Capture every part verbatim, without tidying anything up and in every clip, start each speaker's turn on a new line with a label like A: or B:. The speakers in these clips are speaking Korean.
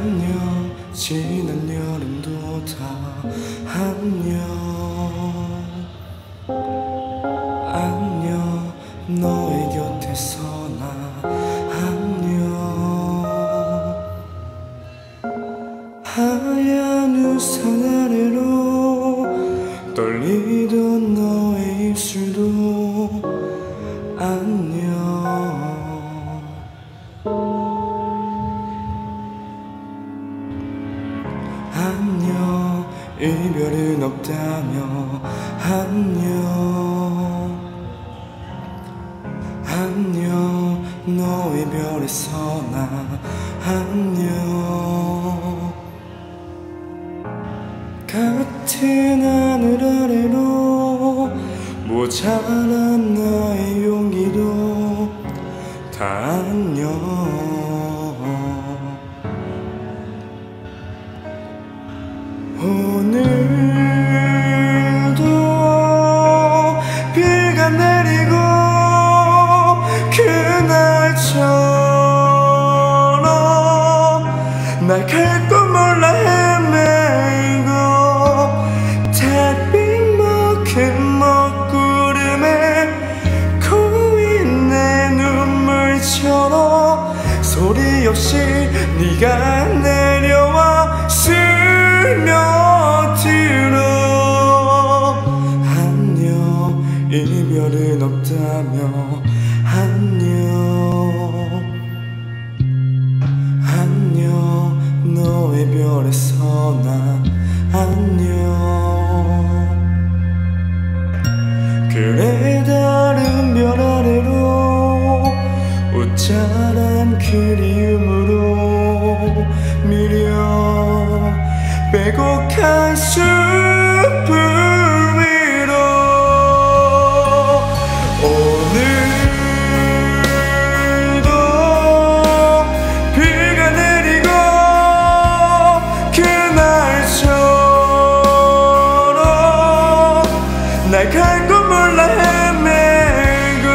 A: 안녕 지난 여름도 다 안녕 안녕 너의 곁에서 나 안녕 하얀 우산 아래로 떨리던 너의 입술도 안녕 안녕 이별은 없다며 안녕 안녕 너의 별에서 나 안녕 같은 하늘 아래로 모자란 나의 용기도 다 안녕 오늘도 비가 내리고 그날처럼 날 갈 것 몰라 헤매고 달빛 먹은 먹구름에 고인 내 눈물처럼 소리 없이 네가 내려와 스며들어 안녕 이별은 없다며 안녕 안녕 너의 별에서 나 안녕 그래 다른 별 아래로 웃자란 그리움으로 미려 빼곡한 숲을 위로 오늘도 비가 내리고 그날처럼 날 갈 것 몰라 헤매고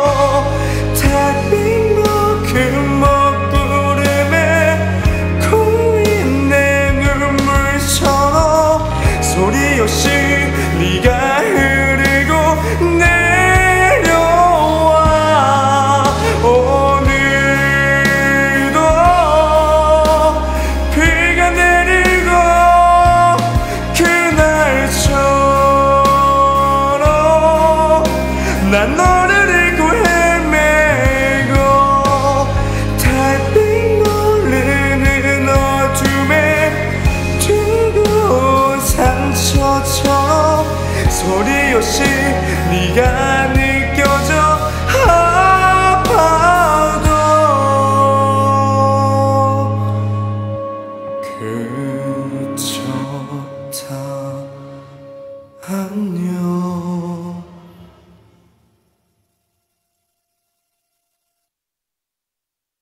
A: 달빛 먹은 먹구름에 고인 내 눈물처럼 소리 없이 네가 흐르고 내려와 오늘도 비가 내리고 그날처럼 난 너를 잃고 헤매고 달빛 모르는 어둠에 두고온 상처처럼 소리 없이 네가 느껴져 아파도 그저 다 안녕